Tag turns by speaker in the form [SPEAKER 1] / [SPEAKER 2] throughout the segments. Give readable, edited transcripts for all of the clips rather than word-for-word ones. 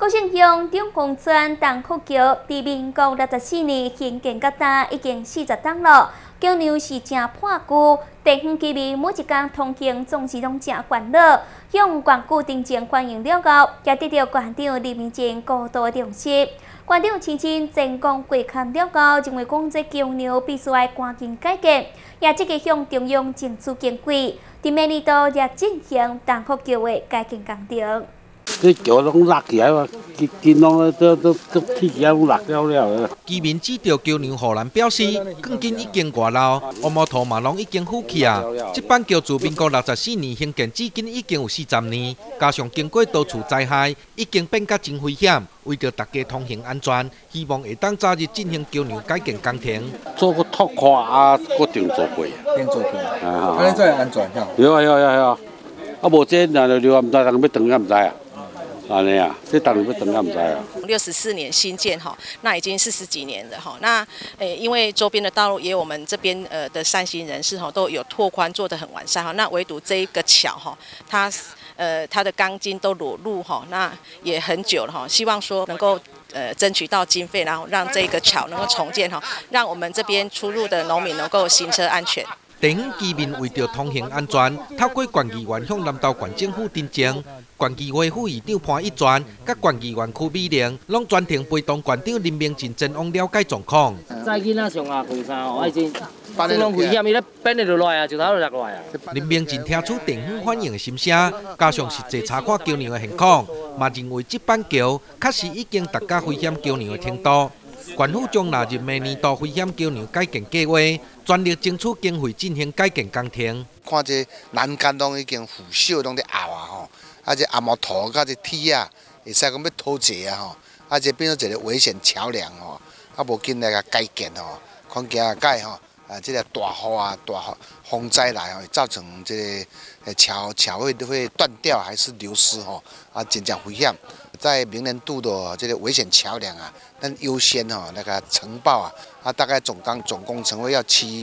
[SPEAKER 1] 高雄乡中公村东福桥，自民国64年兴建到今已经40档了。桥梁是正破旧，地方居民每一天通行总是拢正烦恼。向县府定前反映了后，也得到县长李明珍高度重视。县长亲身前往观看了后，认为讲这桥梁必须要赶紧改建，也积极向中央争取经费，伫明年度也进行东福桥的改建工程。
[SPEAKER 2] 这桥拢落起来嘛，金拢都铁起来拢落了。
[SPEAKER 3] 居民指着桥梁互咱表示，钢筋已经外老，乌毛土嘛拢已经腐去啊。这板桥自民国64年兴建至今已经有40年，加上经过多处灾害，已经变甲真危险。为着大家通行安全，希望会当早日进行桥梁改建工程。
[SPEAKER 2] 做个拓宽啊，搁定做过。
[SPEAKER 4] 定做过。安尼才会安全吼。
[SPEAKER 2] 有啊，啊无这那就流唔知，人要断也唔知啊。 安尼啊，这当然要等也唔知啊。
[SPEAKER 5] 64年新建哈，那已经40几年了哈。那因为周边的道路也有我们这边的善心人士哈都有拓宽做得很完善哈。那唯独这一个桥哈，它的钢筋都裸露哈，那也很久了哈。希望说能够争取到经费，然后让这个桥能够重建哈，让我们这边出入的农民能够行车安全。
[SPEAKER 3] 地方居民为着通行安全，透过县议员向南投县政府申请，县议会副议长潘一全、甲县议员区美玲，拢专程陪同县长林明珍前往了解状况。
[SPEAKER 6] 早囡仔上下开衫哦，爱真拢危险，伊咧变得落来啊，石头就落来啊。
[SPEAKER 3] 林明珍听出地方反映的心声，加上实际查看桥梁的现况，嘛认为这板桥确实已经达到危险桥梁的程度。 县府将纳入明年度危险桥梁改建计划，全力争取经费进行改建工程。
[SPEAKER 7] 看这栏杆拢已经腐朽，拢在凹啊吼，啊这阿毛土甲这铁啊，会使讲要脱节啊吼，啊这变做一个危险桥梁吼，啊无紧来甲改建吼，看今改吼，啊这个大雨啊、大风灾来吼，造成这个桥会断掉还是流失吼，啊真正危险。 在明年度的这个危险桥梁啊，咱优先那个承包啊，大概总工程费要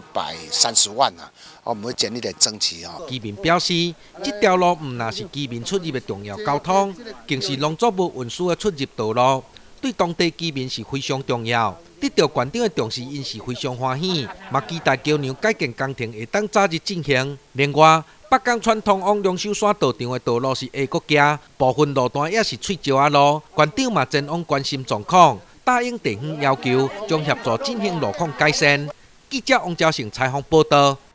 [SPEAKER 7] 730万啊，我们会全力来争取哈。
[SPEAKER 3] 居民表示，这条路唔那是居民出入的重要交通，更是农作物运输的出入道路，对当地居民是非常重要。得到县长的重视，因是非常欢喜，嘛期待桥梁改建工程会当早日进行。另外， 北港川通往龙秀山道场的道路是下国行，部分路段也是碎石仔路。县长嘛前往关心状况，答应地方要求，将协助进行路况改善。记者王兆成采访报道。